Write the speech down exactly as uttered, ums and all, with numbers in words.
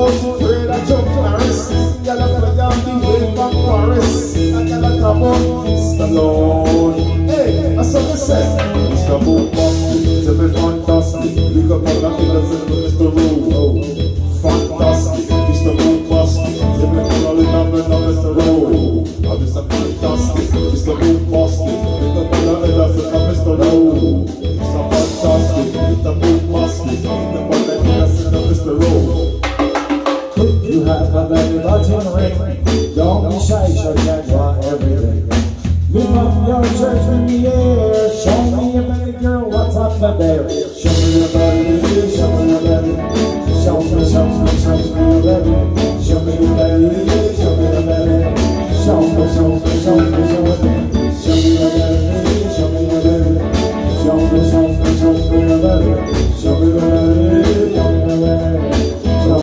most afraid of Chuck Norris. Y'all have to jump the way from Paris. And y'all have to come Stallone. Hey, that's what they say. Mister Bombastic, say me fantastic. Look up on the killers and Mister Rowe. Fantastic, Mister Bombastic. Say me all in number and Mister Rowe. I'm Mister Fantastic, Mister Bombastic. Look up on the killers and Mister Rowe. Mister Fantastic, Mister Bombastic. Look up on the killers and Mister Rowe. You have a belly button ring. Don't be shy, show Jaguar every day. Lift up your church in the air. Show me a belly girl, what's up the there? Show me your belly, show me your belly. Show me, show me, show me your belly.